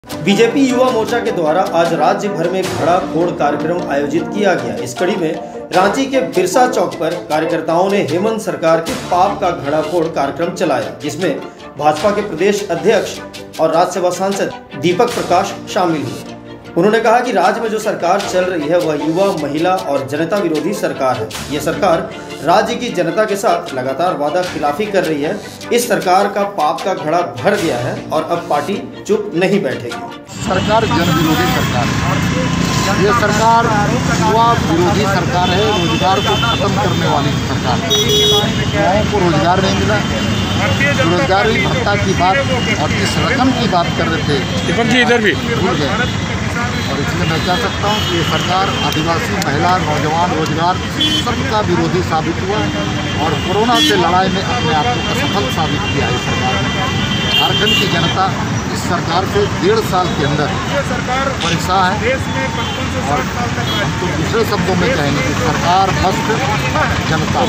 BJP Yuva Morcha के द्वारा आज राज्य भर में घड़ा फोड़ कार्यक्रम आयोजित किया गया। इस कड़ी में रांची के बिरसा चौक पर कार्यकर्ताओं ने हेमंत सरकार के पाप का घड़ा फोड़ कार्यक्रम चलाया, जिसमें भाजपा के प्रदेश अध्यक्ष और राज्यसभा सांसद दीपक प्रकाश शामिल हुए। उन्होंने कहा कि राज्य में जो सरकार चल रही है वह युवा, महिला और जनता विरोधी सरकार है। ये सरकार राज्य की जनता के साथ लगातार वादा खिलाफी कर रही है। इस सरकार का पाप का घड़ा भर गया है और अब पार्टी चुप नहीं बैठेगी। सरकार जन विरोधी सरकार है। ये सरकार युवा विरोधी सरकार है। रोजगार को खत्म करने वाली सरकार है। युवाओं को रोजगार नहीं मिला। बेरोजगारी भत्ता की बात और जिस रकम की बात कर रहे थे इधर भी भूल गए। और इसलिए मैं कह सकता हूँ कि ये सरकार आदिवासी, महिला, नौजवान, रोजगार सबका विरोधी साबित हुआ और कोरोना से लड़ाई में अपने आप को असफल साबित किया है। सरकार ने झारखंड की जनता इस सरकार से 1.5 साल के अंदर परेशान है और हम तो दूसरे शब्दों में कहेंगे कि सरकार मस्त, जनता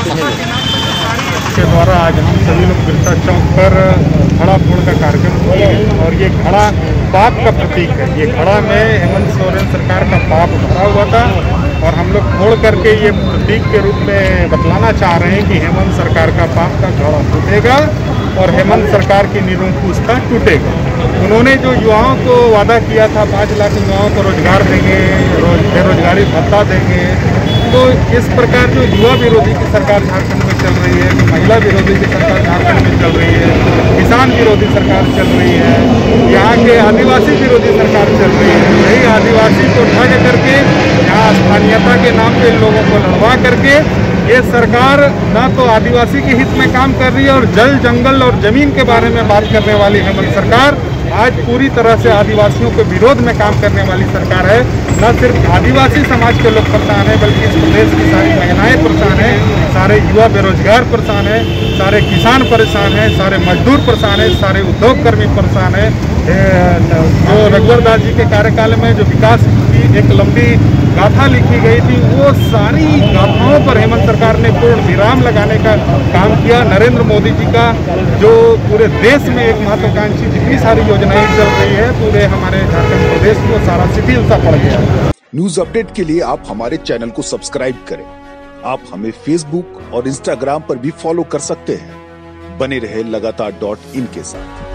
के द्वारा आज हम सभी लोग बिरसा चौक पर घड़ा फोड़ का कार्यक्रम किए और ये घड़ा पाप का प्रतीक है। ये घड़ा में हेमंत सोरेन सरकार का पाप भरा हुआ था और हम लोग फोड़ करके ये प्रतीक के रूप में बतलाना चाह रहे हैं कि हेमंत सरकार का पाप का घड़ा टूटेगा और हेमंत सरकार की निरंकुशता टूटेगा। उन्होंने जो युवाओं को वादा किया था 5 लाख युवाओं को रोजगार देंगे, बेरोजगारी भत्ता देंगे, तो इस प्रकार जो युवा विरोधी की सरकार झारखंड में चल रही है, महिला विरोधी की सरकार झारखंड में चल रही है, किसान विरोधी सरकार चल रही है, यहाँ के आदिवासी विरोधी सरकार चल रही है। यही आदिवासी को ठग करके यहाँ स्थानीयता के नाम पे लोगों को लड़वा करके ये सरकार ना तो आदिवासी के हित में काम कर रही है और जल, जंगल और जमीन के बारे में बात करने वाली हेमंत सरकार आज पूरी तरह से आदिवासियों के विरोध में काम करने वाली सरकार है। न सिर्फ आदिवासी समाज के लोग परेशान हैं, बल्कि इस प्रदेश की सारी महिलाएं परेशान हैं, सारे युवा बेरोजगार परेशान हैं, सारे किसान परेशान हैं, सारे मजदूर परेशान हैं, सारे उद्योग कर्मी परेशान हैं। जो रघुवर दास जी के कार्यकाल में जो विकास की एक लंबी गाथा लिखी गई थी, वो सारी गाथाओं पर हेमंत सरकार ने पूर्ण विराम लगाने का काम किया। नरेंद्र मोदी जी का जो पूरे देश में एक महत्वाकांक्षी जितनी सारी योजनाएं चल रही है, पूरे हमारे झारखंड प्रदेश को सारा शिथिल सा पड़ गया। न्यूज अपडेट के लिए आप हमारे चैनल को सब्सक्राइब करें। आप हमें फेसबुक और इंस्टाग्राम पर भी फॉलो कर सकते हैं। बने रहे लगातार .in के साथ।